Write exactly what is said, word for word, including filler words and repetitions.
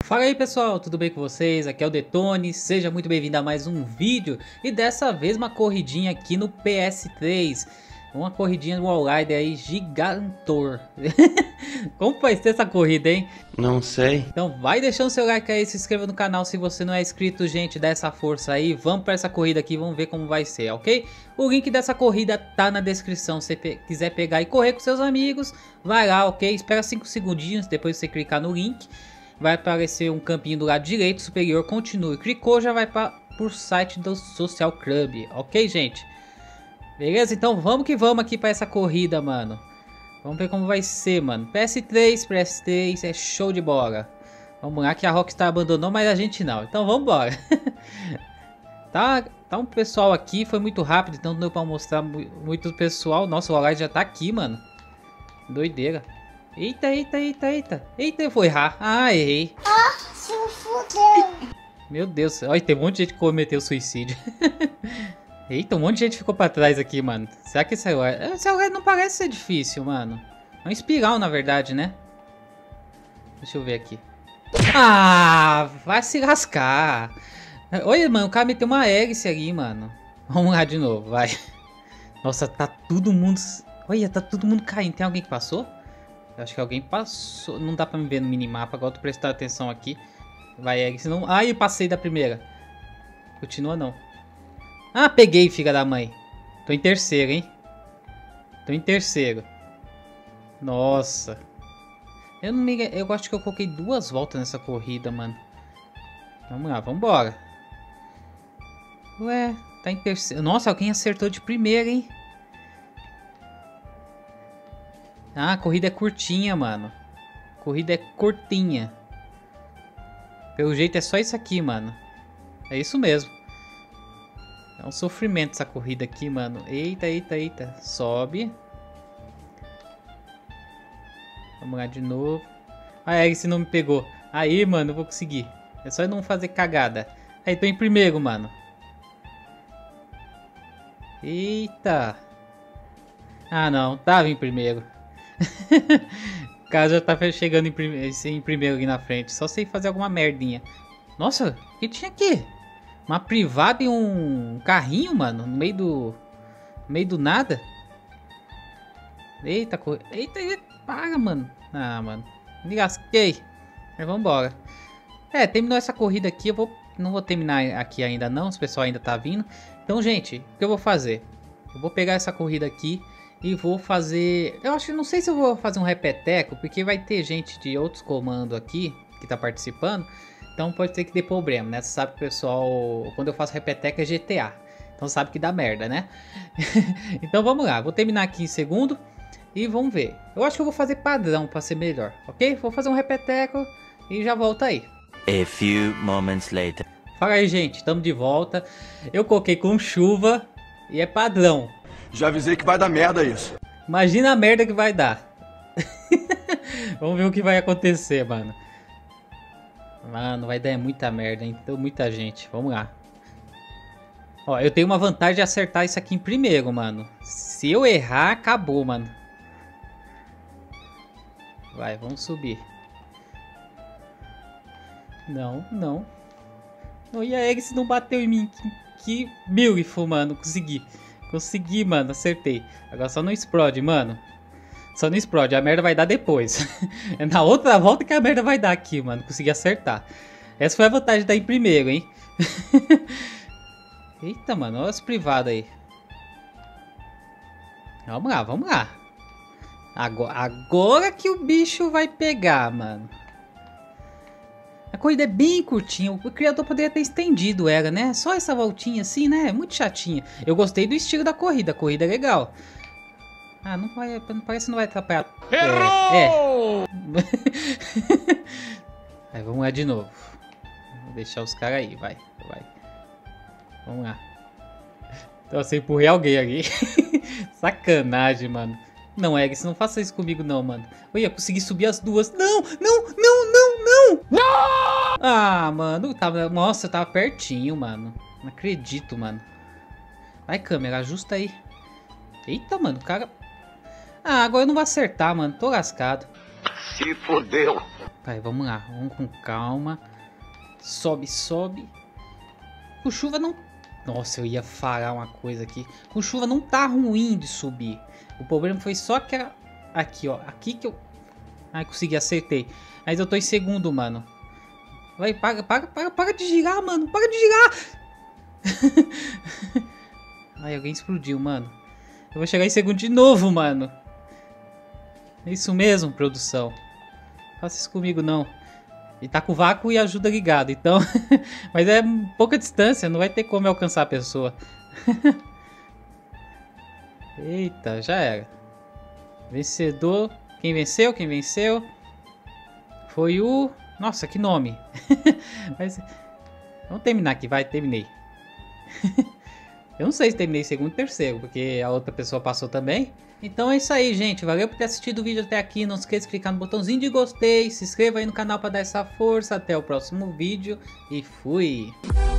Fala aí pessoal, tudo bem com vocês? Aqui é o Detone, seja muito bem-vindo a mais um vídeo. E dessa vez uma corridinha aqui no P S três. Uma corridinha do Wallrider aí, gigantor. Como vai ser essa corrida, hein? Não sei. Então vai deixando seu like aí, se inscreva no canal se você não é inscrito, gente, dá essa força aí. Vamos para essa corrida aqui, vamos ver como vai ser, ok? O link dessa corrida tá na descrição, se você pe quiser pegar e correr com seus amigos, vai lá, ok? Espera cinco segundinhos, depois você clicar no link. Vai aparecer um campinho do lado direito superior, continue. Clicou, já vai para o site do Social Club, ok, gente? Beleza? Então vamos que vamos aqui para essa corrida, mano. Vamos ver como vai ser, mano. P S três, P S três, é show de bola. Vamos lá que a Rockstar abandonou, mas a gente não. Então vamos embora. tá, tá um pessoal aqui, foi muito rápido, então não deu para mostrar muito pessoal. Nossa, o Wallrider já tá aqui, mano. Doideira. Eita, eita, eita, eita. Eita, eu vou errar. Ah, errei. Ah, se fudeu. Meu Deus, olha, tem um monte de gente que cometeu suicídio. Eita, um monte de gente ficou pra trás aqui, mano. Será que esse Wallrider... Esse Wallrider não parece ser difícil, mano. É um espiral, na verdade, né? Deixa eu ver aqui. Ah, vai se lascar. Olha, mano, o cara meteu uma hélice ali, mano. Vamos lá de novo, vai. Nossa, tá todo mundo... Olha, tá todo mundo caindo. Tem alguém que passou? Eu acho que alguém passou. Não dá pra me ver no minimapa. Agora eu tô prestando atenção aqui. Vai, hélice, não... Ai, eu passei da primeira. Continua, não. Ah, peguei, filha da mãe. Tô em terceiro, hein? Tô em terceiro. Nossa. Eu não me... Eu acho que eu coloquei duas voltas nessa corrida, mano. Vamos lá, vambora. Ué, tá em terceiro. Nossa, alguém acertou de primeira, hein? Ah, a corrida é curtinha, mano. A corrida é curtinha. Pelo jeito é só isso aqui, mano. É isso mesmo. É um sofrimento essa corrida aqui, mano. Eita, eita, eita. Sobe. Vamos lá de novo. Ah, esse não me pegou. Aí, mano, eu vou conseguir. É só eu não fazer cagada. Aí, tô em primeiro, mano. Eita. Ah, não. Tava em primeiro. O cara já tá chegando em, prime em primeiro aqui na frente. Só sei fazer alguma merdinha. Nossa, o que tinha aqui? Uma privada e um carrinho, mano, no meio do... No meio do nada. Eita, cor... Eita, eita, para, mano. Ah, mano, me lasquei. Mas vambora. É, terminou essa corrida aqui, eu vou... Não vou terminar aqui ainda não, os pessoal ainda tá vindo. Então, gente, o que eu vou fazer? Eu vou pegar essa corrida aqui e vou fazer... Eu acho, não sei se eu vou fazer um repeteco, porque vai ter gente de outros comandos aqui que tá participando. Então pode ser que dê problema, né? Você sabe que o pessoal, quando eu faço repeteco é G T A. Então sabe que dá merda, né? Então vamos lá, vou terminar aqui em segundo e vamos ver. Eu acho que eu vou fazer padrão para ser melhor, ok? Vou fazer um repeteco e já volto aí. A few moments later. Fala aí, gente, estamos de volta. Eu coloquei com chuva e é padrão. Já avisei que vai dar merda isso. Imagina a merda que vai dar. Vamos ver o que vai acontecer, mano. Mano, vai dar muita merda, hein? Então, muita gente. Vamos lá. Ó, eu tenho uma vantagem de acertar isso aqui em primeiro, mano. Se eu errar, acabou, mano. Vai, vamos subir. Não, não. Não, e a Eggs não bateu em mim. Que, que beautiful, mano. Consegui. Consegui, mano. Acertei. Agora só não explode, mano. Só não explode, a merda vai dar depois. É na outra volta que a merda vai dar aqui, mano. Consegui acertar. Essa foi a vantagem de dar em primeiro, hein? Eita, mano, olha as privadas aí. Vamos lá, vamos lá. Agora, agora que o bicho vai pegar, mano. A corrida é bem curtinha. O criador poderia ter estendido ela, né? Só essa voltinha assim, né? Muito chatinha. Eu gostei do estilo da corrida. A corrida é legal. Ah, não vai, parece que não vai atrapalhar. Errou! É. é. Aí, vamos lá de novo. Vou deixar os caras aí, vai, vai. Vamos lá. Então, eu empurrei alguém ali. Sacanagem, mano. Não, Eggs, não faça isso comigo não, mano. Olha, consegui subir as duas. Não, não, não, não, não! Não! Ah, mano, tava... Nossa, eu tava pertinho, mano. Não acredito, mano. Vai, câmera, ajusta aí. Eita, mano, o cara... Ah, agora eu não vou acertar, mano. Tô lascado. Se fodeu. Vai, vamos lá. Vamos com calma. Sobe, sobe. Com chuva não... Nossa, eu ia falar uma coisa aqui. Com chuva não tá ruim de subir. O problema foi só que era... Aqui, ó. Aqui que eu... Ai, consegui, acertei. Mas eu tô em segundo, mano. Vai, para, para, para, para de girar, mano. Para de girar. Ai, alguém explodiu, mano. Eu vou chegar em segundo de novo, mano. É isso mesmo, produção. Faça isso comigo, não. E tá com o vácuo e ajuda ligado, então... Mas é pouca distância, não vai ter como alcançar a pessoa. Eita, já era. Vencedor. Quem venceu? Quem venceu? Foi o... Nossa, que nome. Mas... Vamos terminar aqui, vai, terminei. Eu não sei se terminei segundo ou terceiro, porque a outra pessoa passou também. Então é isso aí, gente. Valeu por ter assistido o vídeo até aqui. Não esqueça de clicar no botãozinho de gostei. Se inscreva aí no canal para dar essa força. Até o próximo vídeo. E fui!